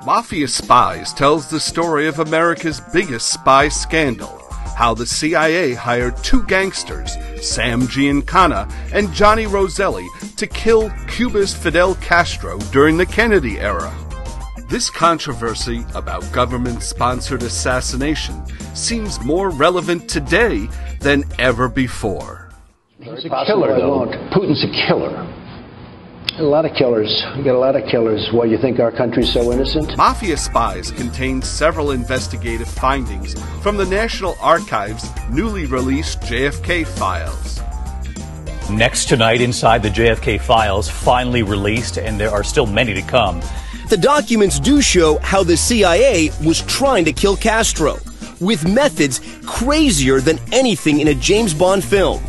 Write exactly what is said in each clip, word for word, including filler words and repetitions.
Mafia Spies tells the story of America's biggest spy scandal, how the C I A hired two gangsters, Sam Giancana and Johnny Roselli, to kill Cuba's Fidel Castro during the Kennedy era. This controversy about government-sponsored assassination seems more relevant today than ever before. He's a killer, though. Putin's a killer. A lot of killers. You got a lot of killers. Why, you think our country's so innocent? Mafia Spies contains several investigative findings from the National Archives' newly released J F K files. Next tonight, inside the J F K files, finally released, and there are still many to come. The documents do show how the C I A was trying to kill Castro, with methods crazier than anything in a James Bond film.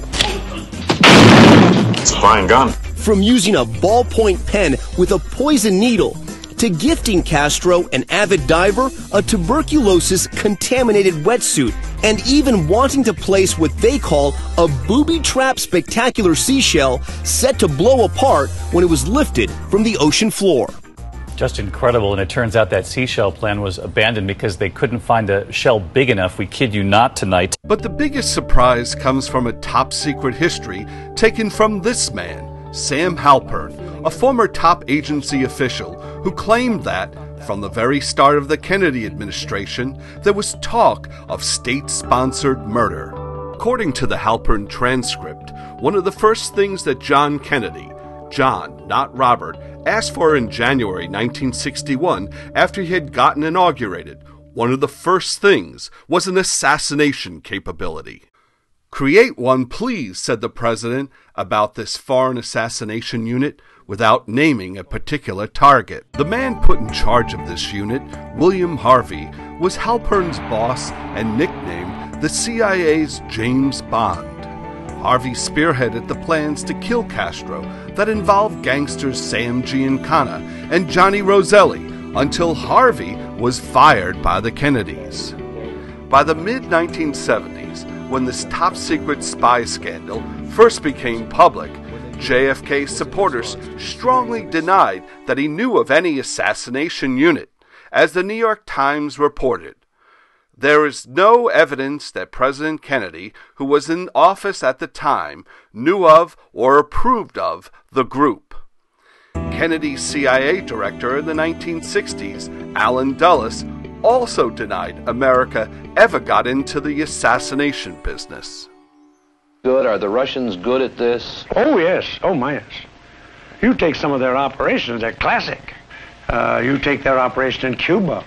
It's a fine gun. From using a ballpoint pen with a poison needle, to gifting Castro, an avid diver, a tuberculosis-contaminated wetsuit, and even wanting to place what they call a booby-trapped spectacular seashell set to blow apart when it was lifted from the ocean floor. Just incredible, and it turns out that seashell plan was abandoned because they couldn't find a shell big enough. We kid you not tonight. But the biggest surprise comes from a top-secret history taken from this man, Sam Halpern, a former top agency official who claimed that, from the very start of the Kennedy administration, there was talk of state-sponsored murder. According to the Halpern transcript, one of the first things that John Kennedy, John, not Robert, asked for in January nineteen sixty-one after he had gotten inaugurated, one of the first things was an assassination capability. "Create one, please," said the president about this foreign assassination unit, without naming a particular target. The man put in charge of this unit, William Harvey, was Halpern's boss and nicknamed the C I A's James Bond. Harvey spearheaded the plans to kill Castro that involved gangsters Sam Giancana and Johnny Roselli until Harvey was fired by the Kennedys. By the mid nineteen seventies, when this top-secret spy scandal first became public, J F K supporters strongly denied that he knew of any assassination unit, as the New York Times reported. There is no evidence that President Kennedy, who was in office at the time, knew of or approved of the group. Kennedy's C I A director in the nineteen sixties, Allen Dulles, also denied America ever got into the assassination business. Good? Are the Russians good at this? Oh, yes. Oh, my, yes. You take some of their operations, they're classic. Uh, you take their operation in Cuba.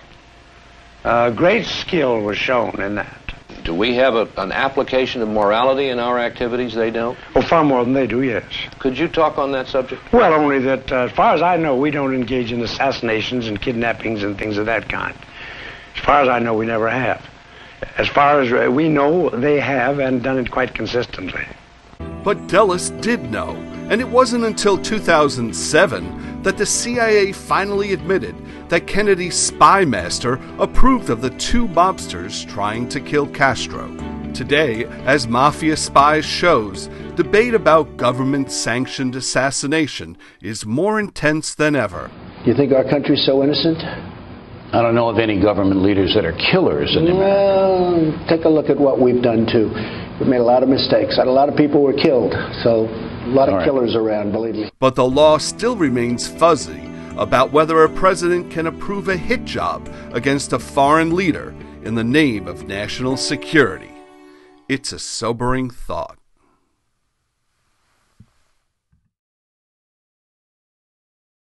Uh, great skill was shown in that. Do we have a, an application of morality in our activities they don't? Oh, far more than they do, yes. Could you talk on that subject? Well, only that, uh, as far as I know, we don't engage in assassinations and kidnappings and things of that kind. As far as I know, we never have. As far as we know, they have, and done it quite consistently. But Dulles did know, and it wasn't until two thousand seven that the C I A finally admitted that Kennedy's spy master approved of the two mobsters trying to kill Castro. Today, as Mafia Spies shows, debate about government-sanctioned assassination is more intense than ever. Do you think our country's so innocent? I don't know of any government leaders that are killers in America. Well, take a look at what we've done, too. We've made a lot of mistakes. A lot of people were killed, so a lot of All right. killers around, believe me. But the law still remains fuzzy about whether a president can approve a hit job against a foreign leader in the name of national security. It's a sobering thought.